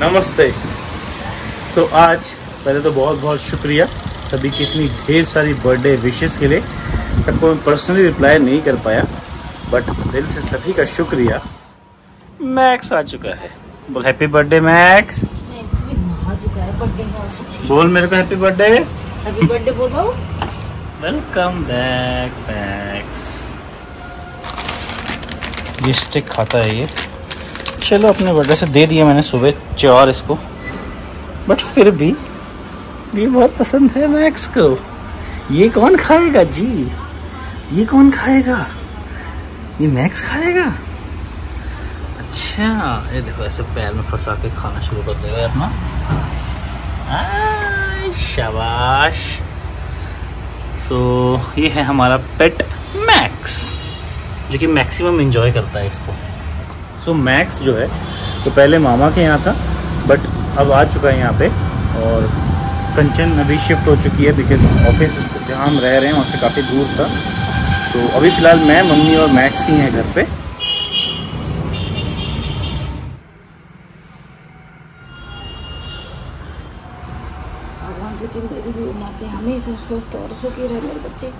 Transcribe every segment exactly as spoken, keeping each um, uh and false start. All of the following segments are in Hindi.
नमस्ते। सो so, आज पहले तो बहुत बहुत शुक्रिया सभी की इतनी ढेर सारी बर्थडे विशेस के लिए। सबको मैं पर्सनली रिप्लाई नहीं कर पाया, बट दिल से सभी का शुक्रिया। मैक्स आ चुका है, बोल हैप्पी बर्थडे मैक्स। मैक्स भी नहा चुका है, बर्थडे का बोल मेरे को हैप्पी बर्थडे। हैप्पी बर्थडे बोल रहा हूँ। Welcome back Max. ये स्टिक खाता है ये। चलो अपने बर्थडे से दे दिया मैंने सुबह चार इसको, बट फिर भी ये बहुत पसंद है मैक्स को। ये कौन खाएगा जी? ये कौन खाएगा? ये मैक्स खाएगा। अच्छा ये देखो ऐसे पैर में फंसा के खाना शुरू कर देगा अपना। शाबाश। सो so, ये है हमारा पेट मैक्स, जो कि मैक्सिमम एंजॉय करता है इसको। सो so, मैक्स जो है तो पहले मामा के यहाँ था, बट अब आ चुका है यहाँ पे। और कंचन अभी शिफ्ट हो चुकी है बिकॉज ऑफिस जहाँ हम रह रहे हैं वहाँ से काफ़ी दूर था। सो so, अभी फ़िलहाल मैं, मम्मी और मैक्स ही हैं घर पे। भगवान तुझे मेरी भी उम्र हमेशा स्वस्थ और सुखी रहे मेरे बच्चे।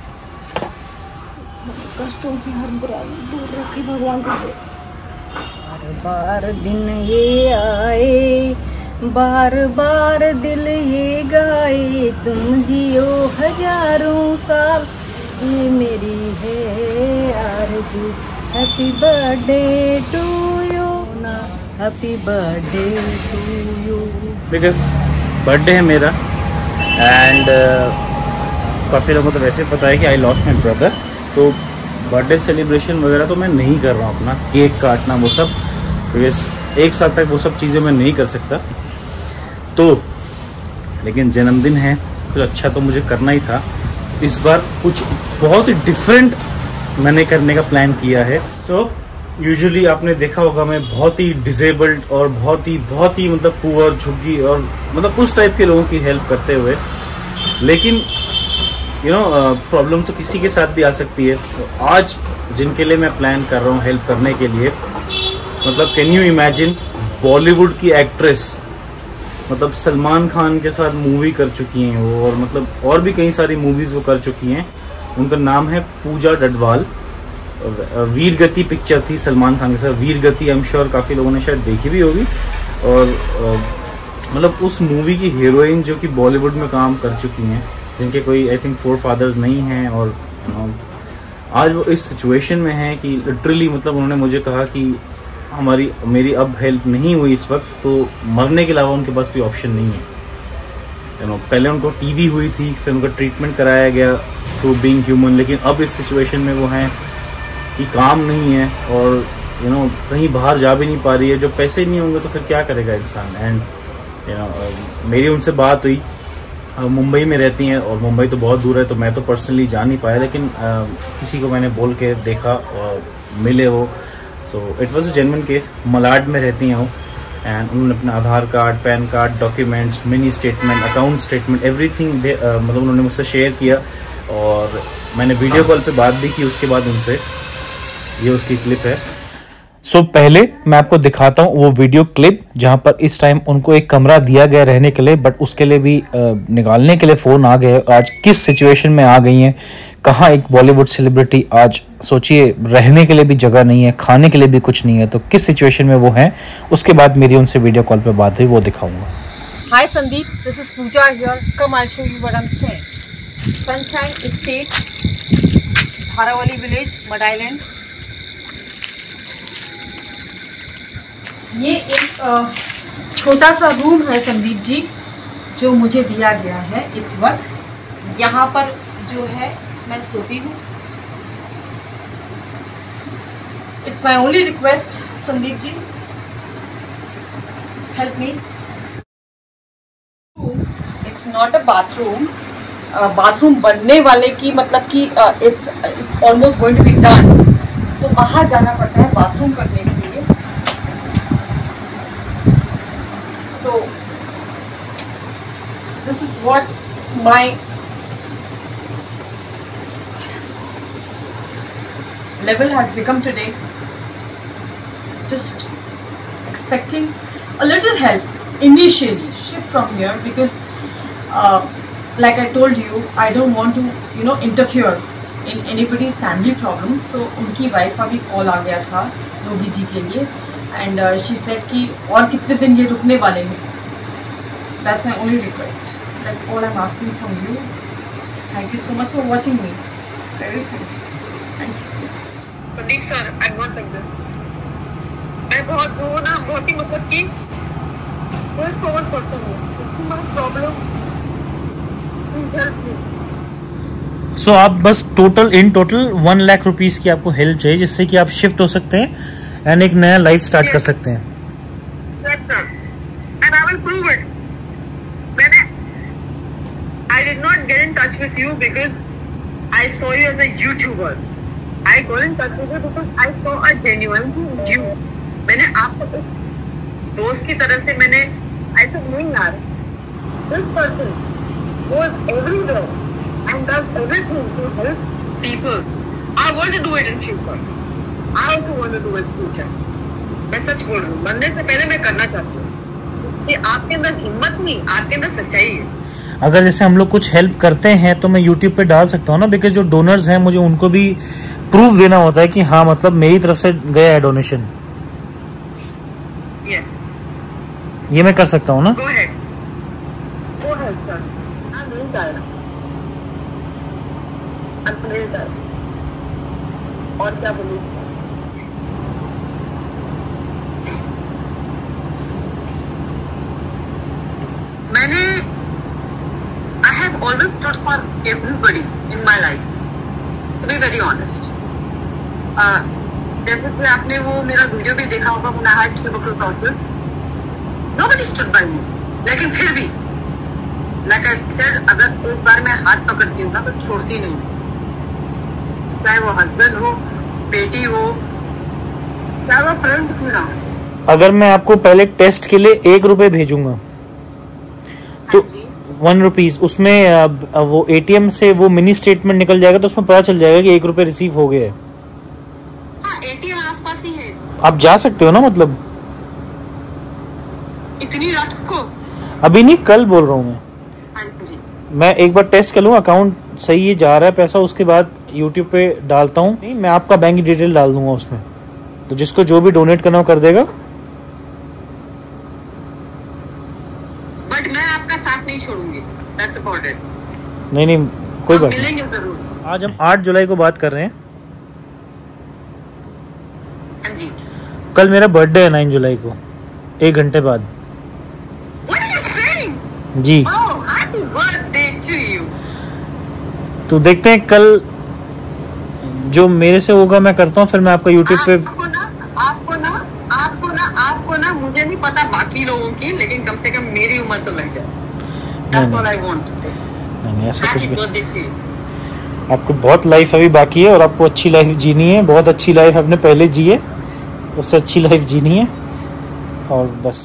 कष्टों से हर बुराई दूर रखे भगवान तुझे। बार बार दिन ये आए, बार बार दिल ये गाए, तुम जियो हजारों साल, ये मेरी है आरज़ू। हैप्पी बर्थडे टू यू ना, happy birthday to you. Because birthday है मेरा एंड काफ़ी लोगों को तो वैसे पता है कि आई लॉस्ट माई ब्रदर। तो बर्थडे सेलिब्रेशन वगैरह तो मैं नहीं कर रहा हूँ अपना, केक काटना वो सब, बिकॉज एक साल तक वो सब चीज़ें मैं नहीं कर सकता। तो लेकिन जन्मदिन है तो अच्छा तो मुझे करना ही था। इस बार कुछ बहुत ही डिफरेंट मैंने करने का प्लान किया है। सो so, यूजुअली आपने देखा होगा मैं बहुत ही डिसेबल्ड और बहुत ही बहुत ही मतलब पुअर, झुग्गी और मतलब उस टाइप के लोगों की हेल्प करते हुए, लेकिन यू नो प्रॉब्लम तो किसी के साथ भी आ सकती है। तो आज जिनके लिए मैं प्लान कर रहा हूँ हेल्प करने के लिए, मतलब कैन यू इमेजिन, बॉलीवुड की एक्ट्रेस, मतलब सलमान खान के साथ मूवी कर चुकी हैं वो, और मतलब और भी कई सारी मूवीज़ वो कर चुकी हैं। उनका नाम है पूजा डडवाल। वीर गति पिक्चर थी सलमान खान के साथ, वीर गति आई एम श्योर काफ़ी लोगों ने शायद देखी भी होगी। और मतलब उस मूवी की हीरोइन जो कि बॉलीवुड में काम कर चुकी हैं, जिनके कोई आई थिंक फोर फादर्स नहीं हैं, और यू नो आज वो इस सिचुएशन में हैं कि लिटरली मतलब उन्होंने मुझे कहा कि हमारी मेरी अब हेल्प नहीं हुई इस वक्त तो मरने के अलावा उनके पास कोई ऑप्शन नहीं है। यू नो पहले उनको टीबी हुई थी, फिर उनका ट्रीटमेंट कराया गया थ्रू बीइंग ह्यूमन, लेकिन अब इस सिचुएशन में वो हैं कि काम नहीं है और यू नो कहीं बाहर जा भी नहीं पा रही है। जो पैसे नहीं होंगे तो फिर क्या करेगा इंसान। एंड यू नो मेरी उनसे बात हुई, मुंबई में रहती हैं और मुंबई तो बहुत दूर है, तो मैं तो पर्सनली जा नहीं पाया, लेकिन आ, किसी को मैंने बोल के देखा और मिले वो। So it was a genuine case. Malad में रहती हैं वो, एंड उन्होंने अपना Aadhaar card, PAN card, documents, mini statement, account statement, everything मतलब उन्होंने मुझसे शेयर किया और मैंने वीडियो कॉल पे बात भी की उसके बाद उनसे। ये उसकी क्लिप है। सो so, पहले मैं आपको दिखाता हूँ वो वीडियो क्लिप जहाँ पर इस टाइम उनको एक कमरा दिया गया रहने के लिए, बट उसके लिए भी आ, निकालने के लिए फ़ोन आ गए। आज किस सिचुएशन में आ गई हैं, कहाँ एक बॉलीवुड सेलिब्रिटी, आज सोचिए रहने के लिए भी जगह नहीं है, खाने के लिए भी कुछ नहीं है, तो किस सिचुएशन में वो हैं। उसके बाद मेरी उनसे वीडियो कॉल पर बात हुई, वो दिखाऊंगा। Hi Sandeep, this is Pooja here, come I show you where I am staying. Sunshine Estate, Dharavali village, Madh Island. ये एक छोटा सा रूम है संदीप जी, जो मुझे दिया गया है इस वक्त। यहाँ पर जो है मैं सोती हूँ। It's my only request Sandeep ji, help me. It's not a bathroom, bathroom बनने वाले की मतलब कि it's it's almost going to be done, तो बाहर जाना पड़ता है बाथरूम करने के लिए। तो this is what my level has become today. Just expecting a little help initially, shift from here, because uh, like I told you, I don't want to you know interfere in anybody's family problems. तो उनकी वाइफ का भी कॉल आ गया था योगी जी के लिए, एंड शी सेड कि और कितने दिन ये रुकने वाले हैं. That's my only request. That's all I'm asking from you. Thank you so much for watching me. Very thank you. Thank you. Sandeep sir, I'm not like this. मैं बहुत वो ना बहुत ही मतलब कि मैं फॉरवर्ड करता हूँ. My problem is help me. So so, आप बस total in total one lakh rupees की आपको हेल्प चाहिए, जिससे कि आप शिफ्ट हो सकते हैं एंड एक नया लाइफ स्टार्ट yes. कर सकते हैं. Yes sir. And I will prove it. मैंने I did not get in touch with you because I saw you as a YouTuber. I got in touch with you because I saw a genuine you. मैंने आपको एक दोस्त की तरह से मैंने ऐसा नहीं यार. This person goes everywhere and does everything to help people. I want to do it in future. I also want to do it in future. मैं सच बोल रही हूँ, मरने से पहले मैं करना चाहती हूँ. कि आपके अंदर हिम्मत नहीं, आपके अंदर सच्चाई है. अगर जैसे हम लोग कुछ हेल्प करते हैं तो मैं यूट्यूब पे डाल सकता हूँ ना, बिकॉज जो डोनर्स हैं मुझे उनको भी प्रूफ देना होता है कि हाँ मतलब मेरी तरफ से गया है डोनेशन. यस, ये मैं कर सकता हूँ ना. Go ahead, go ahead sir. मैं नहीं जाएगा, नहीं जाएगा. और क्या बोलूँ, मैंने I have always stood for everybody in my life, to be very honest. uh, जैसे कि आपने वो मेरा वीडियो भी देखा होगा when I had tuberculosis process, nobody stood by me. लेकिन फिर भी like I said, अगर एक बार मैं हाथ पकड़ती हूँ ना तो छोड़ती नहीं, चाहे वो हस्बैंड हो, बेटी हो, चाहे वो फ्रेंड क्यों ना हो. अगर मैं आपको पहले टेस्ट के लिए एक रुपए भेजूंगा तो वन रुपीज उसमें वो एटीएम से वो मिनी स्टेटमेंट निकल जाएगा, तो उसमें पता चल जाएगा कि एक रुपए रिसीव हो गए. हाँ, एटीएम आसपास ही है. आप जा सकते हो ना, मतलब इतनी रात को? अभी नहीं, कल बोल रहा हूँ मैं. हाँ जी. मैं एक बार टेस्ट कर लूँ अकाउंट सही है, जा रहा है पैसा, उसके बाद यूट्यूब पे डालता हूँ. नहीं, मैं आपका बैंक डिटेल डाल दूंगा उसमें, तो जिसको जो भी डोनेट करना हो कर देगा. बट मैं आपका साथ नहीं छोड़ूंगी. That's about it. नहीं नहीं कोई बात नहीं. जरूर. आज हम आठ जुलाई को बात कर रहे हैं. हाँ जी. कल मेरा बर्थडे है नाइन जुलाई को, एक घंटे बाद. What are you saying? Ji. Oh, happy birthday to you. तो देखते हैं कल जो मेरे से होगा मैं करता हूँ, फिर मैं आपका यूट्यूब पे. आपको ना आपको ना आपको ना आपको ना मुझे नहीं पता बाकी लोगों की, लेकिन कम से कम मेरी उम्र तो लग जाए. That's all I want to say. नहीं नहीं ऐसा कुछ Happy भी. birthday to you. आपको बहुत लाइफ अभी बाकी है और आपको अच्छी लाइफ जीनी है. बहुत अच्छी लाइफ आपने पहले जी है, उससे अच्छी लाइफ जीनी है. और बस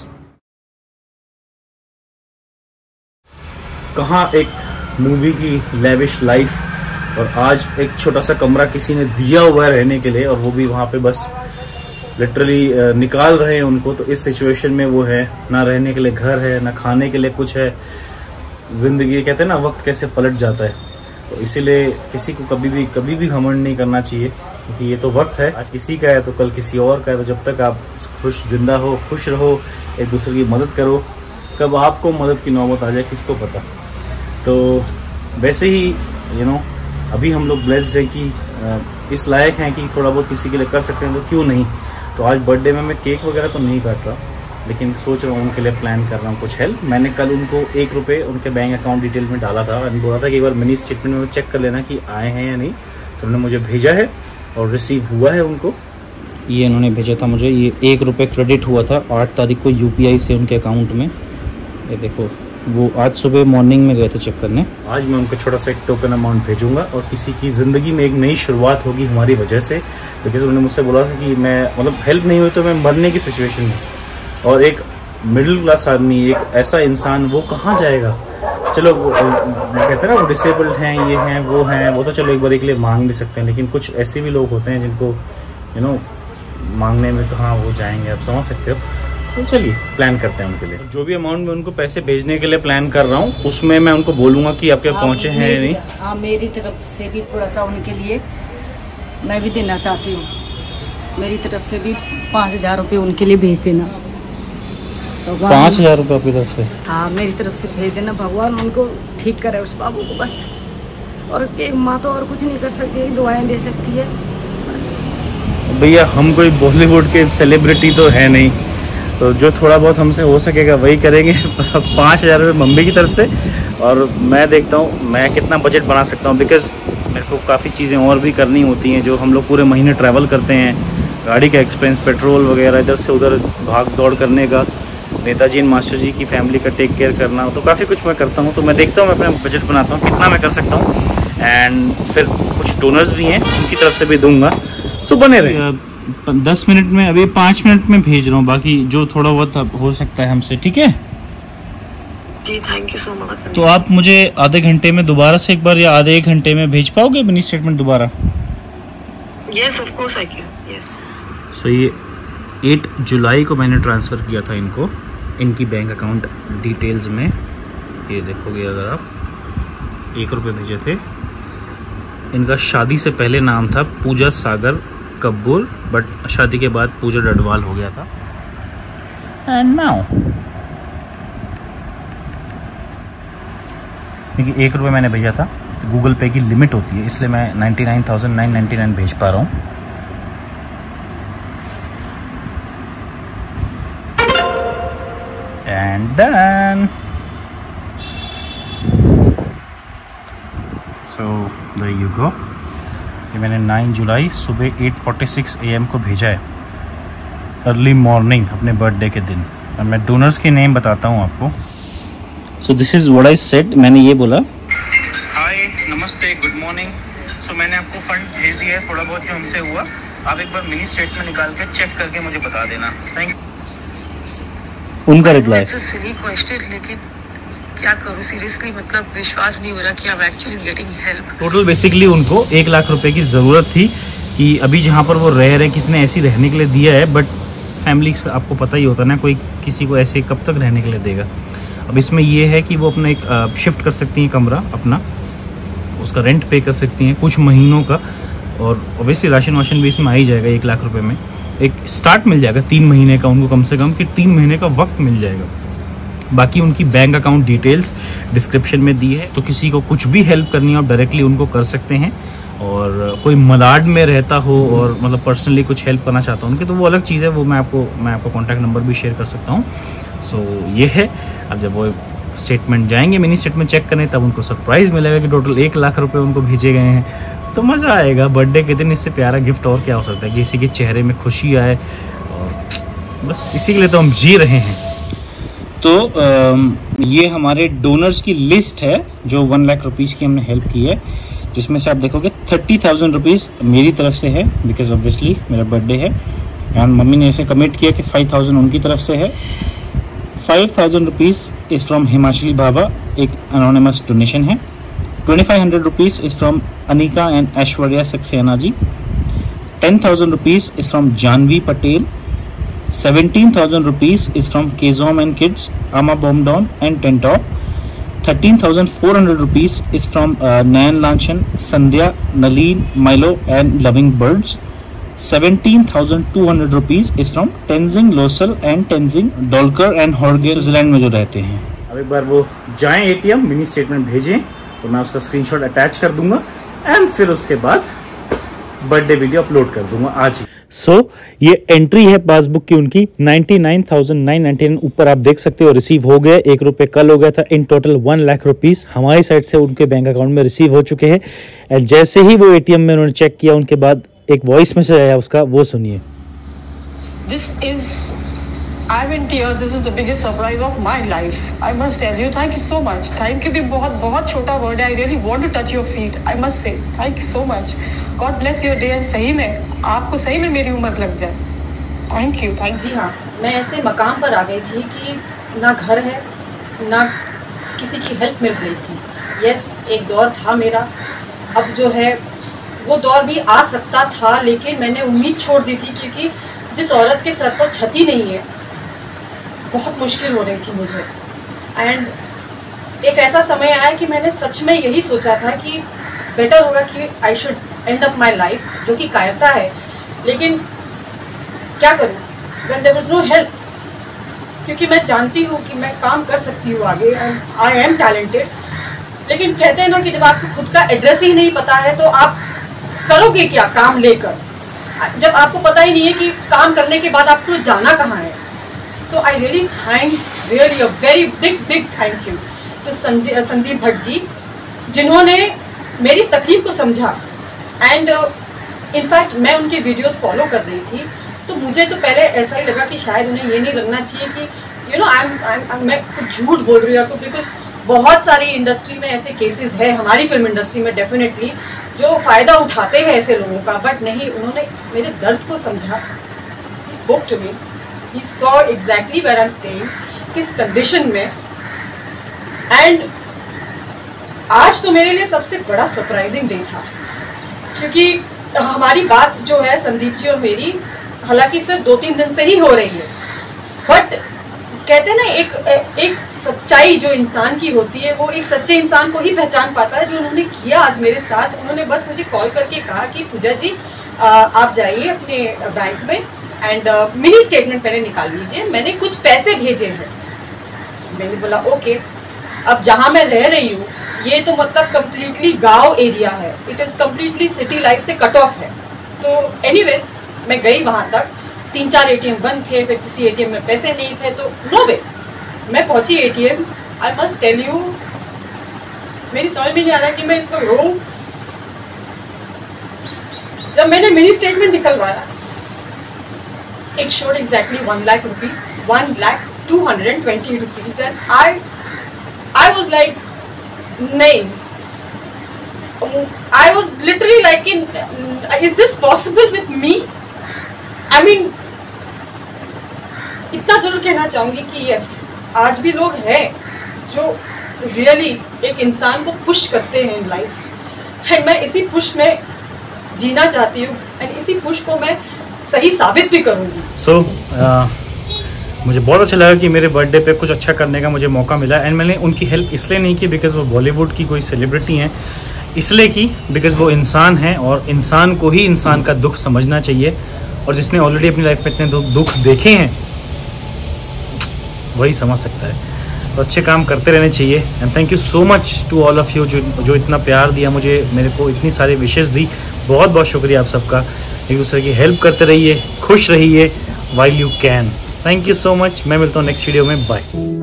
कहाँ एक मूवी की लेविश लाइफ, और आज एक छोटा सा कमरा किसी ने दिया हुआ है रहने के लिए, और वो भी वहाँ पे बस लिटरली निकाल रहे हैं उनको. तो इस सिचुएशन में वो है, ना रहने के लिए घर है, ना खाने के लिए कुछ है. जिंदगी कहते हैं ना, वक्त कैसे पलट जाता है. तो इसीलिए किसी को कभी भी कभी भी घमंड नहीं करना चाहिए, क्योंकि ये तो वक्त है. आज किसी का है तो कल किसी और का है. तो जब तक आप खुश जिंदा हो, खुश रहो, एक दूसरे की मदद करो. कब आपको मदद की नौबत आ जाए किसको पता. तो वैसे ही यू नो अभी हम लोग ब्लेस्ड है कि इस लायक हैं कि थोड़ा बहुत किसी के लिए कर सकते हैं, तो क्यों नहीं. तो आज बर्थडे में मैं केक वगैरह तो नहीं काट रहा, लेकिन सोच रहा हूँ उनके लिए प्लान कर रहा हूँ कुछ हेल्प. मैंने कल उनको एक रुपये उनके बैंक अकाउंट डिटेल में डाला था, और बोला था कि एक बार मिनी स्टेटमेंट में चेक कर लेना कि आए हैं या नहीं. तो उन्होंने मुझे भेजा है और रिसीव हुआ है उनको. ये इन्होंने भेजा था मुझे, ये एक रुपये क्रेडिट हुआ था आठ तारीख को यूपीआई से उनके अकाउंट में. ये देखो, वो आज सुबह मॉर्निंग में गए थे चेक करने. आज मैं उनको छोटा सा एक टोकन अमाउंट भेजूंगा, और किसी की ज़िंदगी में एक नई शुरुआत होगी हमारी वजह से. बिकॉज उन्होंने मुझसे बोला था कि मैं मतलब हेल्प नहीं हुई तो मैं मरने की सिचुएशन में, और एक मिडिल क्लास आदमी, एक ऐसा इंसान, वो कहाँ जाएगा. चलो वो कहते हैं ना, वो डिसेबल्ड हैं, ये हैं, वो हैं, वो तो चलो एक बार के लिए मांग भी सकते हैं. लेकिन कुछ ऐसे भी लोग होते हैं जिनको यू नो मांगने में कहाँ वो जाएंगे, आप समझ सकते हो. सो चलिए प्लान करते हैं उनके लिए। जो भी अमाउंट में उनको पैसे भेजने के लिए प्लान कर रहा हूँ उसमें मैं उनको बोलूँगा कि आपके पहुँचे हैं या नहीं। हाँ, मेरी तरफ से भी थोड़ा सा उनके लिए मैं भी देना चाहती हूँ। मेरी तरफ से भी पाँच हज़ार रुपये उनके लिए भेज देना। पाँच हज़ार रुपये आपकी तरफ से? हाँ, मेरी तरफ से भेज देना। भगवान उनको ठीक करे उस बाबू को बस। और एक माँ तो और कुछ नहीं कर सकती, दुआएं दे सकती है। भैया हम कोई बॉलीवुड के सेलिब्रिटी तो है नहीं, तो जो थोड़ा बहुत हमसे हो सकेगा वही करेंगे। पाँच हज़ार रुपये मम्मी की तरफ से, और मैं देखता हूँ मैं कितना बजट बना सकता हूँ, बिकॉज़ मेरे को काफ़ी चीज़ें और भी करनी होती हैं। जो हम लोग पूरे महीने ट्रैवल करते हैं, गाड़ी का एक्सपेंस, पेट्रोल वगैरह, इधर से उधर भाग दौड़ करने का, नेताजी एंड मास्टर जी की फैमिली का टेक केयर करना, तो काफ़ी कुछ मैं करता हूँ। तो मैं देखता हूँ, मैं अपना बजट बनाता हूँ कितना मैं कर सकता हूँ, एंड फिर कुछ डोनर्स भी हैं उनकी तरफ से भी दूंगा। सो बने रहे। दस मिनट में, अभी पाँच मिनट में भेज रहा हूँ, बाकी जो थोड़ा बहुत हो सकता है हमसे, ठीक है जी? Thank you so much. तो आप मुझे आधे घंटे में दोबारा से एक बार या आधे एक घंटे में भेज पाओगे मिनी स्टेटमेंट दोबारा? Yes of course I can. Yes. So ये आठ जुलाई को मैंने ट्रांसफ़र किया था इनको, इनकी बैंक अकाउंट डिटेल्स में। ये देखोगे अगर आप, एक रुपये भेजे थे। इनका शादी से पहले नाम था पूजा सागर कपूर, बट शादी के बाद पूजा डडवाल हो गया था। एंड नाउ देखिए, एक रुपये मैंने भेजा था। गूगल पे की लिमिट होती है, इसलिए मैं ninety nine thousand nine ninety nine भेज पा रहा हूँ। And then so there you go. ये मैंने नौ जुलाई सुबह आठ छियालीस ए एम को भेजा है, अर्ली मॉर्निंग, अपने बर्थडे के दिन। और मैं डोनर्स के नेम बताता हूँ आपको। So this is what I said. मैंने ये बोला, हाय नमस्ते गुड मॉर्निंग। सो मैंने आपको फंड्स भेज दिए है, थोड़ा बहुत जो हमसे हुआ। आप एक बार मिनी स्टेटमेंट निकाल के चेक करके मुझे बता देना। Thank you. उनका रिप्लाई, सिली क्वेश्चन, लेकिन क्या करूं सीरियसली, मतलब विश्वास नहीं हो रहा कि आप actually getting help. Total basically उनको एक लाख रुपए की ज़रूरत थी, कि अभी जहाँ पर वो रह रहे किसी ने ऐसी रहने के लिए दिया है, बट फैमिली आपको पता ही होता है ना, कोई किसी को ऐसे कब तक रहने के लिए देगा। अब इसमें ये है कि वो अपना एक शिफ्ट कर सकती हैं कमरा अपना, उसका रेंट पे कर सकती हैं कुछ महीनों का, और ऑब्वियसली राशन वाशन भी इसमें आ ही जाएगा। एक लाख रुपए में एक स्टार्ट मिल जाएगा तीन महीने का उनको, कम से कम कि तीन महीने का वक्त मिल जाएगा। बाकी उनकी बैंक अकाउंट डिटेल्स डिस्क्रिप्शन में दी है, तो किसी को कुछ भी हेल्प करनी हो आप डायरेक्टली उनको कर सकते हैं। और कोई मलाड में रहता हो और मतलब पर्सनली कुछ हेल्प करना चाहता हूँ उनके, तो वो अलग चीज़ है, वो मैं आपको मैं आपको कॉन्टैक्ट नंबर भी शेयर कर सकता हूँ। सो so, ये है। अब जब वो स्टेटमेंट जाएंगे मिनी स्टेटमेंट चेक करने, तब उनको सरप्राइज़ मिलेगा कि टोटल एक लाख रुपए उनको भेजे गए हैं, तो मज़ा आएगा। बर्थडे के दिन इससे प्यारा गिफ्ट और क्या हो सकता है, कि किसी के चेहरे में खुशी आए, और बस इसी के लिए तो हम जी रहे हैं। तो आ, ये हमारे डोनर्स की लिस्ट है जो वन लाख रुपीज़ की हमने हेल्प की है, जिसमें से आप देखोगे थर्टी थाउजेंड रुपीज़ मेरी तरफ से है, बिकॉज ऑब्वियसली मेरा बर्थडे है, एंड मम्मी ने ऐसे कमिट किया कि फाइव थाउजेंड उनकी तरफ से है। Five thousand rupees is from Himachali Baba, एक अनोनिमस डोनेशन है। Twenty five hundred rupees is from Anika and Aishwarya Saxena ji. Ten thousand rupees is from Janvi Patel. seventeen thousand rupees is from Kezom and Kids, Ama Bomdon and Tentop. thirteen thousand four hundred rupees is from uh, Nayan Lanchan, Sandhya, Naleen, Milo and Loving Birds. seventeen thousand two hundred rupees is from Tenzing Losal and Tenzing Dolker and Horge, Switzerland में जो रहते हैं। अब एक बार वो जाएं एटीएम, मिनी स्टेटमेंट भेजें, तो मैं उसका स्क्रीनशॉट अटैच कर दूंगा, एंड फिर उसके बाद बर्थडे वीडियो अपलोड कर दूंगा आज ही। सो so, ये एंट्री है पासबुक की उनकी ninety nine thousand nine ninety nine, ऊपर आप देख सकते हो रिसीव हो गया, एक रुपये कल हो गया था। In total one lakh rupees हमारी साइड से उनके बैंक अकाउंट में रिसीव हो चुके हैं। एंड जैसे ही वो एटीएम में उन्होंने चेक किया, उनके बाद एक वॉइस मैसेज आया उसका, वो सुनिए। This is, I'm in tears. This is the biggest surprise of my life. I must tell you, thank you so much. Thank you भी बहुत बहुत छोटा वर्ड है. I really want to touch your feet. I must say, thank you so much. God bless your day. And सही में आपको सही में मेरी उम्र लग जाए. Thank you, thank you. जी हाँ, मैं ऐसे मकाम पर आ गई थी कि ना घर है, ना किसी की हेल्प मिल रही थी। यस, एक दौर था मेरा, अब जो है वो दौर भी आ सकता था, लेकिन मैंने उम्मीद छोड़ दी थी, क्योंकि जिस औरत के सर पर छती नहीं है बहुत मुश्किल हो रही थी मुझे। एंड एक ऐसा समय आया कि मैंने सच में यही सोचा था कि बेटर होगा कि I should end up my life, जो कि कायरता है, लेकिन क्या करूँ when there was no help, क्योंकि मैं जानती हूँ कि मैं काम कर सकती हूँ आगे, आई एम टैलेंटेड, लेकिन कहते हैं ना कि जब आपको खुद का एड्रेस ही नहीं पता है तो आप करोगे क्या काम लेकर, जब आपको पता ही नहीं है कि काम करने के बाद आपको जाना कहाँ है। So I really thank really a very big big thank you तो संदीप भट्ट जी, जिन्होंने मेरी इस तकलीफ को समझा। एंड इनफैक्ट मैं उनके वीडियोस फॉलो कर रही थी, तो मुझे तो पहले ऐसा ही लगा कि शायद उन्हें ये नहीं लगना चाहिए कि यू नो आई एम मैं कुछ झूठ बोल रही हूँ, बिकॉज बहुत सारी इंडस्ट्री में ऐसे केसेस है, हमारी फिल्म इंडस्ट्री में डेफिनेटली, जो फ़ायदा उठाते हैं ऐसे लोगों का। बट नहीं, उन्होंने मेरे दर्द को समझा। He spoke to me, he saw exactly where I am staying, किस कंडीशन में। एंड आज तो मेरे लिए सबसे बड़ा सरप्राइजिंग डे था, क्योंकि हमारी बात जो है संदीप जी और मेरी, हालांकि सिर्फ दो तीन दिन से ही हो रही है, बट कहते हैं ना एक एक सच्चाई जो इंसान की होती है वो एक सच्चे इंसान को ही पहचान पाता है। जो उन्होंने किया आज मेरे साथ, उन्होंने बस मुझे कॉल करके कहा कि पूजा जी आप जाइए अपने बैंक में एंड मिनी स्टेटमेंट पहले निकाल लीजिए, मैंने कुछ पैसे भेजे हैं। मैंने बोला ओके। अब जहाँ मैं रह रही हूँ ये तो मतलब कम्प्लीटली गांव एरिया है, it is completely city life से कट ऑफ है। तो एनीवेज मैं गई वहाँ तक, तीन चार एटीएम बंद थे, फिर किसी एटीएम में पैसे नहीं थे, तो नो वेज मैं पहुंची ATM. I must tell you, मेरी समझ में नहीं आ रहा कि मैं इसको रोऊं। जब मैंने मिनी स्टेटमेंट निकलवाया, it showed exactly one lakh rupees one lakh two hundred and twenty rupees and I I was like नहीं, I was literally like in is this possible with me. I mean इतना जरूर कहना चाहूंगी कि यस, आज भी लोग हैं जो रियली एक इंसान को पुश करते हैं इन लाइफ, एंड मैं इसी पुश में जीना चाहती हूँ, एंड इसी पुश को मैं सही साबित भी करूँगी। सो so, uh, मुझे बहुत अच्छा लगा कि मेरे बर्थडे पे कुछ अच्छा करने का मुझे मौका मिला। एंड मैंने उनकी हेल्प इसलिए नहीं की बिकॉज़ वो बॉलीवुड की कोई सेलिब्रिटी हैं, इसलिए की बिकॉज़ वो इंसान हैं, और इंसान को ही इंसान का दुख समझना चाहिए, और जिसने ऑलरेडी अपनी लाइफ में इतने दुख देखे हैं वही समझ सकता है। तो अच्छे काम करते रहने चाहिए। And thank you so much to all of you जो जो इतना प्यार दिया मुझे, मेरे को इतनी सारी विशेस दी। बहुत बहुत शुक्रिया आप सबका। एक दूसरे की हेल्प करते रहिए, खुश रहिए while you can. Thank you so much. मैं मिलता हूँ नेक्स्ट वीडियो में। बाय।